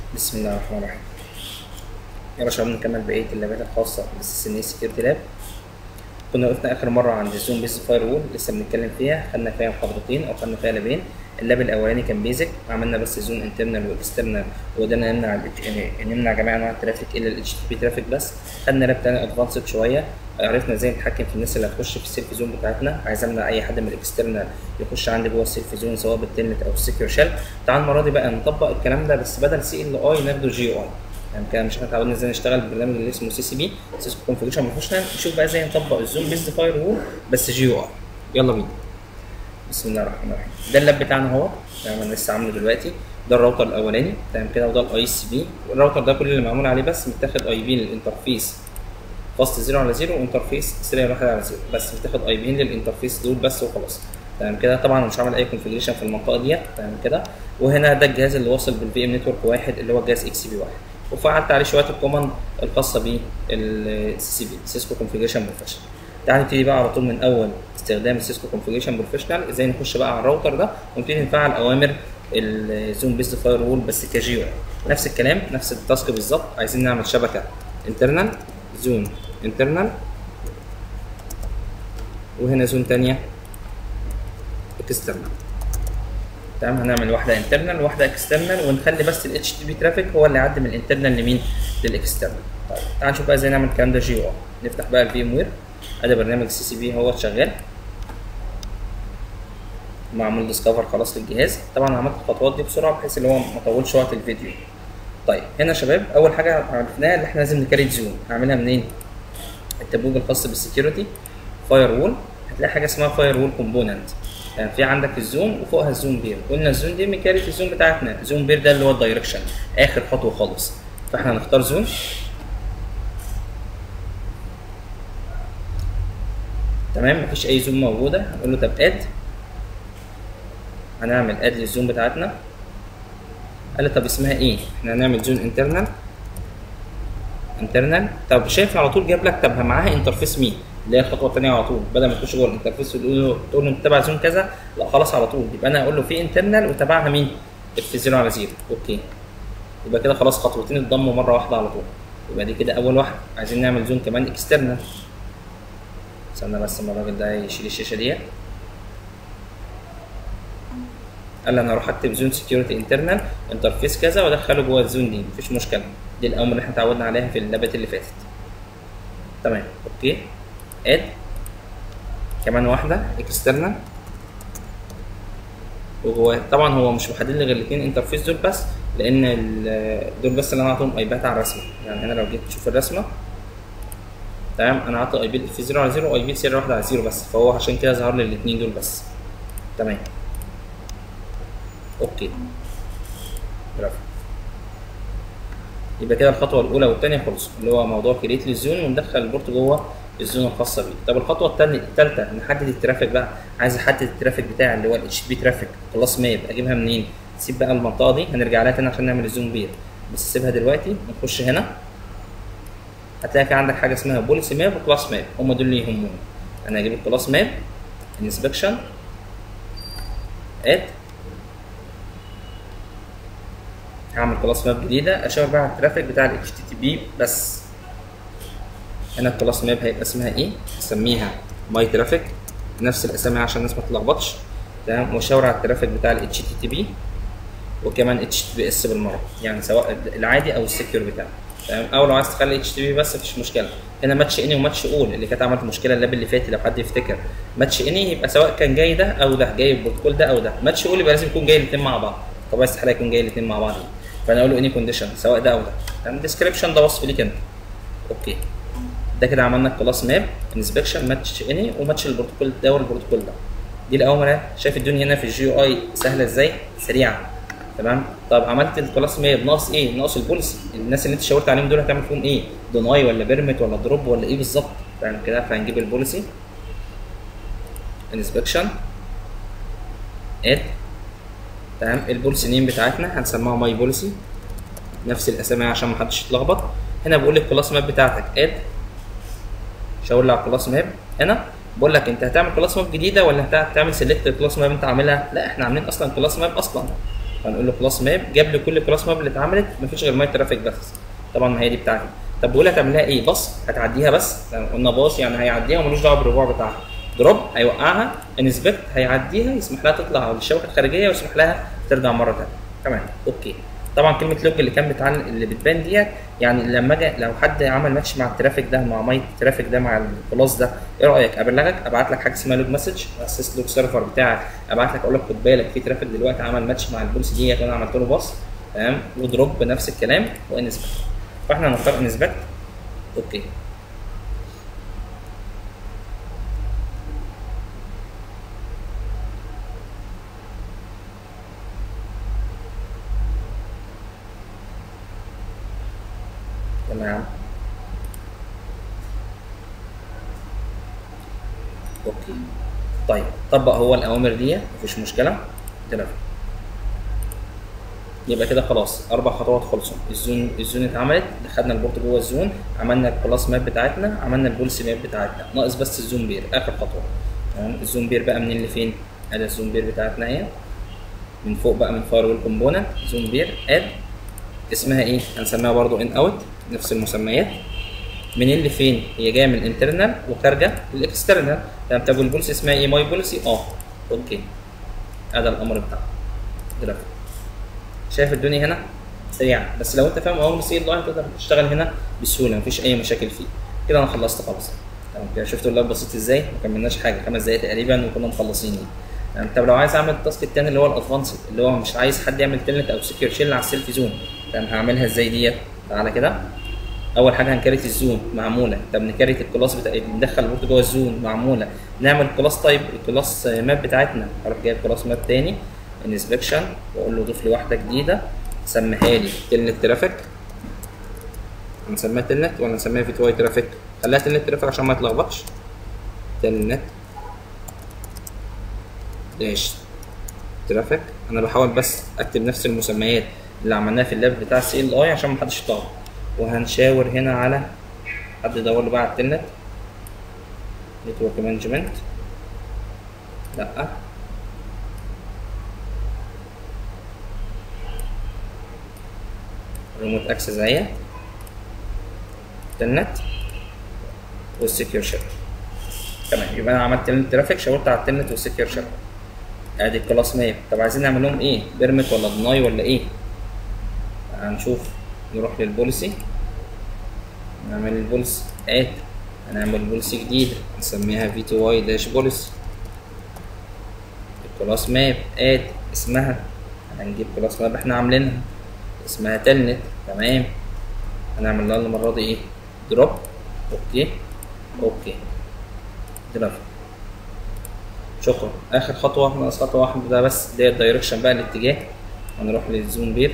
بسم الله الرحمن الرحيم. يلا شباب نكمل بقية اللابات الخاصة بالسي سكيورتي لاب. كنا وقفنا آخر مرة عند الزوم بيز فاير وول، لسه بنتكلم فيها، خدنا فيها محاضرتين أو خدنا فيها لابين. اللاب الأولاني كان بيزك، عملنا بس زوم انترنال واكسترنال، وقدرنا نمنع جميع أنواع الترافيك إلا ال HTTP ترافيك بس. خدنا لاب تاني أدفانسد شوية، عرفنا ازاي نتحكم في الناس اللي هتخش في السيلف زون بتاعتنا. عايز امنع اي حد من الاكسترنال يخش عندي جوه السيلف زون سواء بالتلنت او السكيور شيل. تعال المره دي بقى نطبق الكلام ده، بس بدل CLI ناخده GUI. يعني كده مش احنا اتعودنا ازاي نشتغل بالبرنامج اللي اسمه CCP سيسكو كونفيجريشن بروفيشنال، نشوف بقى ازاي نطبق الزوم بيزد فاير وول بس GUI. يلا بينا. بسم الله الرحمن الرحيم. ده اللاب بتاعنا اهو، تمام، انا لسه عامله دلوقتي. ده الراوتر الاولاني، تمام كده، وده الاي اس بي. الراوتر ده كل اللي معمول عليه بس متاخد اي بي للانترفيس فاست 0 على 0 وانترفيس سيريال 1 على 0، بس بتاخد اي بي للانترفيس دول بس وخلاص. تمام كده. طبعا مش عامل اي كونفيجريشن في المنطقه ديت، تمام كده. وهنا ده الجهاز اللي واصل بالفي ام نتورك واحد اللي هو الجهاز اكس بي 1، وفعلت عليه شويه الكوماند الخاصه بالسي بي سيسكو كونفيجريشن بروفيشنال. تعالى نبتدي بقى على طول من اول استخدام السيسكو كونفيجريشن بروفيشنال، ازاي نخش بقى على الراوتر ده ونبتدي نفعل اوامر الزوم بيزد فاير وول بس كجي. نفس الكلام، نفس التاسك بالظبط. عايزين نعمل شبكه انترنال، زون انترنال، وهنا زون تانية اكسترنال. تمام، هنعمل واحده انترنال وواحده اكسترنال، ونخلي بس ال HTTP ترافيك هو اللي يعدي من الانترنال لمين؟ للاكسترنال. طيب تعال نشوف بقى ازاي نعمل الكلام ده GUI. نفتح بقى الفي ام وير، ادي برنامج CCP هو شغال، معمول ديسكفر خلاص للجهاز. طبعا عملت الخطوات دي بسرعه بحيث ان هو ما يطولش وقت الفيديو. طيب هنا يا شباب اول حاجه عرفناها اللي احنا لازم نكريت زون. هعملها منين؟ التابوب الخاص بالسكيورتي فاير وول، هتلاقي حاجه اسمها فاير وول كومبوننت. يعني في عندك الزوم وفوقها الزوم بير. قلنا الزوم دي مكاريت الزوم بتاعتنا، زوم بير ده اللي هو الدايركشن، اخر خطوه خالص. فاحنا هنختار زون، تمام، مفيش اي زوم موجوده. هنقول له طب اد، هنعمل اد للزوم بتاعتنا. قال لي طب اسمها ايه؟ احنا هنعمل زون انترنال. طب شايف على طول جاب لك طب معاها انترفيس مين؟ اللي هي الخطوه الثانيه على طول، بدل ما تخش جوه الانترفيس تقول له انت تبع زون كذا، لا خلاص على طول يبقى انا هقول له في انترنال وتبعها مين؟ اف 0 على 0. اوكي، يبقى كده خلاص خطوتين اتضموا مره واحده على طول. يبقى دي كده اول واحده. عايزين نعمل زون كمان اكسترنال. استنى بس اما الراجل ده يشيل الشاشه ديت. قال لي انا هروح اكتب زون سكيورتي انترنال انترفيس كذا وادخله جوه الزون دي، مفيش مشكله. دي الاوامر اللي احنا اتعودنا عليها في اللابات اللي فاتت. تمام، اوكي. اد كمان واحده اكسترنال، وهو طبعا هو مش محدد لي غير الاثنين انترفيس دول بس، لان دول بس اللي انا اعطيهم ايبات على الرسمه. يعني انا لو جيت تشوف الرسمه، تمام، انا اعطي اي بي اف 0 على 0 واي بي سير 1 على 0 بس، فهو عشان كده ظهر لي الاثنين دول بس. تمام، اوكي، برافو. يبقى كده الخطوه الاولى والثانيه خلصوا، اللي هو موضوع كريت للزون وندخل البورت جوه الزون الخاصه بيه. طب الخطوه الثالثه نحدد الترافيك بقى. عايز احدد الترافيك بتاعي اللي هو ال HTTP ترافيك كلاس ماب، اجيبها منين؟ سيب بقى المنطقه دي، هنرجع لها تاني عشان نعمل الزوم بير، بس سيبها دلوقتي. نخش هنا، هتلاقي في عندك حاجه اسمها بوليسي ماب وكلاس ماب، هم دول اللي يهموني. انا هجيب الكلاس ماب، انسبكشن، اد، هعمل كلاس ماب جديده اشاور بقى على الترافيك بتاع ال HTTP بس. هنا الكلاس ماب هيبقى اسمها ايه؟ هسميها ماي ترافيك، نفس الاسامي عشان الناس ما تتلخبطش، تمام. واشاور على الترافيك بتاع ال HTTP وكمان HTTPS بالمره، يعني سواء العادي او السكيور بتاعه، تمام. او لو عايز تخلي HTTP بس مفيش مشكله. هنا ماتش اني وماتش اول اللي كانت عملت مشكله اللاب اللي فات لو حد يفتكر. ماتش اني يبقى سواء كان جاي ده او ده، جاي البروتوكول ده او ده. ماتش اول يبقى لازم يكون جاي الاثنين مع بعض، طبعا استحاله يكون جاي الاثنين مع بعض. فانا اقول له اني كونديشن سواء ده او ده، تمام. ديسكربشن ده وصف ليك انت. اوكي، ده كده عملنا كلاس ماب، انسبكشن، ماتش اني، وماتش البروتوكول ده والبروتوكول ده. دي الاوامر. شايف الدنيا هنا في GUI سهله ازاي؟ سريعه، تمام. طب عملت الكلاس ماب، ناقص ايه؟ ناقص البوليسي. الناس اللي انت شاورت عليهم دول هتعمل فيهم ايه؟ دوناي ولا بيرمت ولا دروب ولا ايه بالظبط؟ فاهم كده؟ فهنجيب البوليسي، انسبكشن، اد، تمام. البوليسي نيم بتاعتنا هنسميها ماي بوليسي، نفس الاسامي عشان ما حدش يتلخبط. هنا بقول لك الكلاس ماب بتاعتك اد، شاور لي على الكلاس ماب. هنا بقول لك انت هتعمل كلاس ماب جديده ولا هتعمل سيلكت الكلاس ماب انت عاملها؟ لا احنا عاملين اصلا كلاس ماب اصلا، هنقول له كلاس ماب، جاب لي كل كلاس ماب اللي اتعملت مفيش غير ماي ترافيك بس. طبعا ما هي دي بتاعتي. طب بقول لك اعملها ايه؟ باص، هتعديها بس. قلنا باص يعني هيعديها وملوش دعوه بالرجوع بتاعها. دروب هيوقعها. انسبكت هيعديها يسمح لها تطلع للشبكه الخارجيه ويسمح لها ترجع مره ثانيه. تمام اوكي. طبعا كلمه لوج اللي كان اللي بتبان ديت يعني لما اجي لو حد عمل ماتش مع الترافيك ده مع ماي ترافيك ده مع الكلاس ده، ايه رايك؟ ابلغك، ابعت لك حاجه اسمها لوج مسج، اسس لوج سيرفر بتاعك، ابعت لك اقول لك خد بالك في ترافيك دلوقتي عمل ماتش مع البوليس ديت وانا عملت له باص. تمام. ودروب بنفس الكلام وانسبكت. فاحنا هنختار انسبكت. اوكي. تمام اوكي. طيب طبق هو الاوامر دي مفيش مشكله. دلوقتي يبقى كده خلاص 4 خطوات خلصوا. الزون اتعملت، دخلنا البورت جوه الزون، عملنا الكلاس ماب بتاعتنا، عملنا البوليسي ماب بتاعتنا، ناقص بس الزون بير اخر خطوه. تمام. الزون بير بقى منين لفين؟ ادي الزون بير بتاعتنا اهي من فوق بقى من فاير وول كومبوننت. زون بير اد اسمها ايه؟ هنسميها برضو ان اوت، نفس المسميات. منين لفين؟ هي جايه من الانترنال وخارجه للاكسترنال. تمام. طب البوليسي اسمها ايه؟ ماي بوليسي. اوكي. ادي الامر بتاعها دلوقتي. شايف الدنيا هنا سريعه، بس لو انت فاهم اوامر سي ال اي تقدر تشتغل هنا بسهوله مفيش اي مشاكل فيه. كده انا خلصت خلاص. تمام كده. شفتوا اللاب بسيط ازاي؟ ما كملناش حاجه، 5 دقايق تقريبا وكنا مخلصين يعني. تمام. طب لو عايز اعمل التاسك الثاني اللي هو الادفانسد، اللي هو مش عايز حد يعمل تلنت او سكيور شيل على السيلف زون. تمام. هعملها ازاي ديت؟ تعالى كده. اول حاجه هنكريت الزون معموله. طب نكريت الكلاس ندخل البورت جوه الزون معموله. نعمل كلاس تايب الكلاس ماب بتاعتنا. اروح جايب كلاس ماب تاني انسبكشن واقول له ضيف لي واحده جديده سميها لي تلنت ترافيك. هنسميها تلنت ولا نسميها في واي ترافيك؟ خليها تلنت ترافيك عشان ما يتلخبطش. تلنت داش ترافيك. انا بحاول بس اكتب نفس المسميات اللي عملناها في اللاب بتاع سي ال اي عشان ما حدش يتلخبط. وهنشاور هنا على حد يدور لي بقى على التلنت. نتورك مانجمنت لا، ريموت اكسس اهي تلنت والسكيور شيل. تمام. يبقى انا عملت تلنت ترافيك، شاورت على التلنت والسكيور شيل. ادي الكلاس ماب. طب عايزين نعمل لهم ايه؟ بيرمت ولا ديناي ولا ايه؟ هنشوف. نروح للبوليسي نعمل البوليسي اد. هنعمل بوليسي جديده نسميها في تي واي داش بوليسي. الكلاس ماب اد اسمها، هنجيب كلاس ماب احنا عاملينها اسمها تلنت. تمام. هنعمل لها المره دي ايه؟ دروب. اوكي دروب. شكرا. اخر خطوه ناقص خطوه واحده ده بس، دي الدايركشن بقى الاتجاه. هنروح للزون بير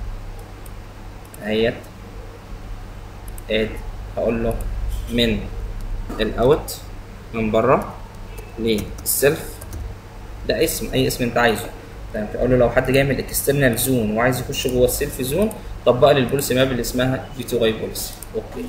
اهيت اد. هقول له من الاوت من بره للسيلف ده اسم، اي اسم انت عايزه. تمام. اقول له لو حد جاي من الاكسترنال زون وعايز يخش جوه السيلف زون طبق لي البوليسي ماب اللي اسمها في تو واي بوليسي. اوكي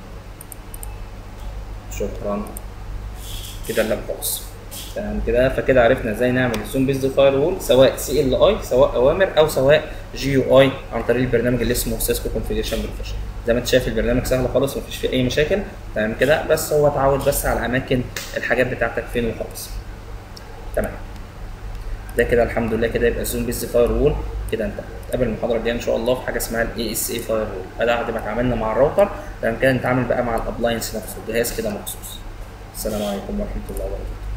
شكرا. كده اللاب خلص. تمام كده. فكده عرفنا ازاي نعمل الزون بيزد فاير وول سواء سي ال اي سواء اوامر او سواء جي يو اي عن طريق البرنامج اللي اسمه سيسكو كونفيجريشن بروفيشنال. زي ما انت شايف البرنامج سهل خالص مفيش فيه اي مشاكل. تمام كده. بس هو اتعود بس على اماكن الحاجات بتاعتك فين وخلاص. تمام. ده كده الحمد لله. كده يبقى الزون بيزد فاير وول كده انتهى. نتقابل المحاضره الجايه ان شاء الله في حاجه اسمها الاي اس اي فاير وول. بعد ما اتعاملنا مع الراوتر تمام كده نتعامل بقى مع الابلاينس نفسه، جهاز كده مخصوص. السلام عليكم ورحمه الله وبركاته.